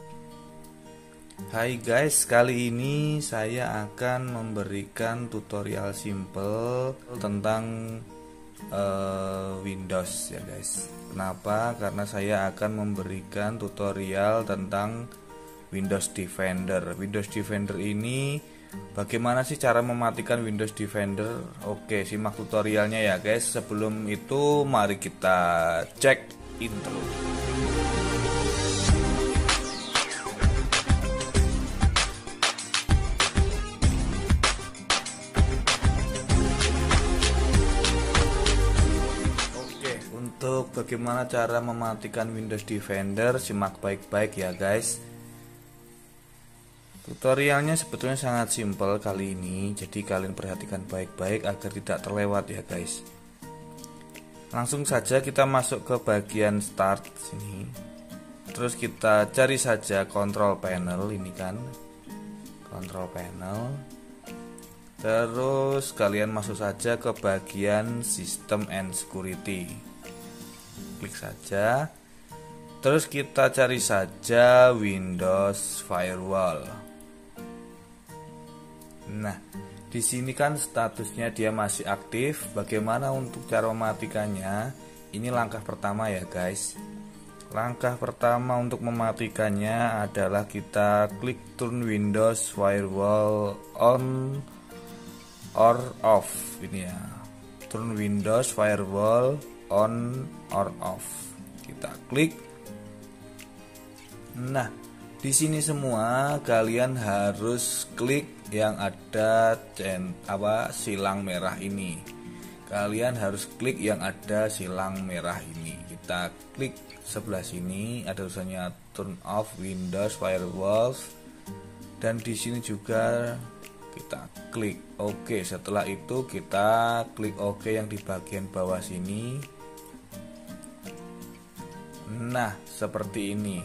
Hai guys, kali ini saya akan memberikan tutorial simple tentang Windows ya guys. Kenapa? Karena saya akan memberikan tutorial tentang Windows Defender. Windows Defender ini bagaimana sih cara mematikan Windows Defender? Oke, simak tutorialnya ya guys. Sebelum itu mari kita cek intro. Untuk bagaimana cara mematikan Windows Defender, simak baik-baik ya guys. Tutorialnya sebetulnya sangat simpel kali ini, jadi kalian perhatikan baik-baik agar tidak terlewat ya guys. Langsung saja kita masuk ke bagian start sini. Terus kita cari saja control panel ini kan. Control panel. Terus kalian masuk saja ke bagian System and Security. Klik saja. Terus kita cari saja Windows Firewall. Nah, di sini kan statusnya dia masih aktif. Bagaimana untuk cara mematikannya? Ini langkah pertama ya guys. Langkah pertama untuk mematikannya adalah kita klik turn Windows Firewall on or off. Ini ya. Turn Windows Firewall on or off. Kita klik. Nah, di sini semua kalian harus klik yang ada silang merah ini. Kalian harus klik yang ada silang merah ini. Kita klik sebelah sini ada tulisannya turn off Windows Firewalls dan di sini juga kita klik OK. Setelah itu kita klik OK yang di bagian bawah sini. Nah, seperti ini.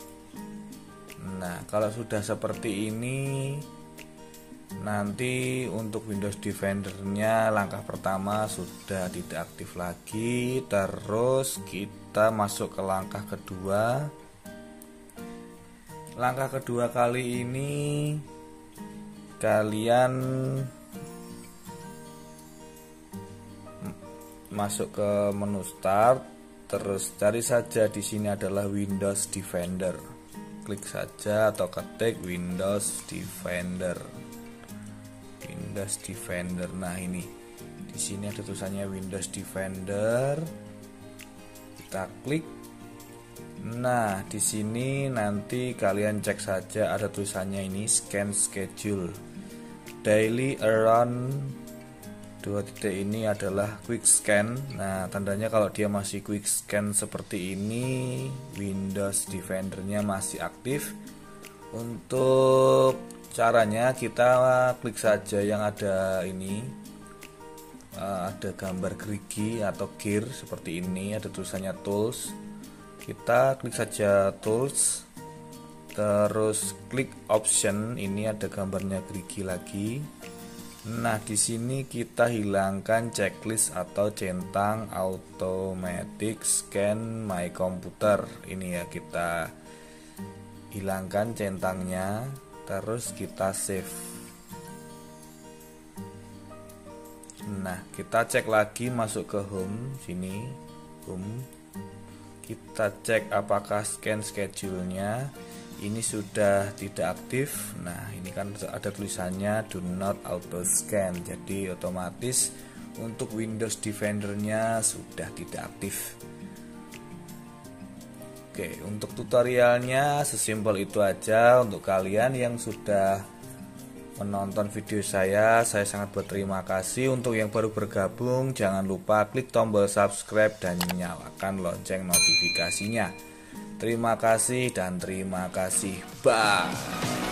Nah, kalau sudah seperti ini, nanti untuk Windows Defender-nya langkah pertama sudah tidak aktif lagi. Terus kita masuk ke langkah kedua. Langkah kedua kali ini kalian masuk ke menu start. Terus cari saja di sini adalah Windows Defender. Klik saja atau ketik Windows Defender. Windows Defender. Nah, ini. Di sini ada tulisannya Windows Defender. Kita klik. Nah, di sini nanti kalian cek saja ada tulisannya ini scan schedule. Daily around 2 titik ini adalah quick scan. Nah, tandanya kalau dia masih quick scan seperti ini, Windows Defender-nya masih aktif. Untuk caranya kita klik saja yang ada ini, ada gambar gerigi atau gear seperti ini, ada tulisannya tools. Kita klik saja tools, terus klik option, ini ada gambarnya gerigi lagi. Nah, di sini kita hilangkan checklist atau centang automatic scan my computer. Ini ya, kita hilangkan centangnya, terus kita save. Nah, kita cek lagi, masuk ke home sini, home. Kita cek apakah scan schedule-nya ini sudah tidak aktif. Nah, ini kan ada tulisannya do not auto scan, jadi otomatis untuk Windows Defender-nya sudah tidak aktif. Oke, untuk tutorialnya sesimpel itu aja. Untuk kalian yang sudah menonton video saya sangat berterima kasih. Untuk yang baru bergabung, jangan lupa klik tombol subscribe dan nyalakan lonceng notifikasinya. Terima kasih dan terima kasih. Bye.